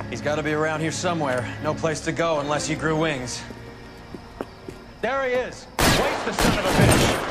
He's got to be around here somewhere. No place to go unless he grew wings. There he is! Waste the son of a bitch!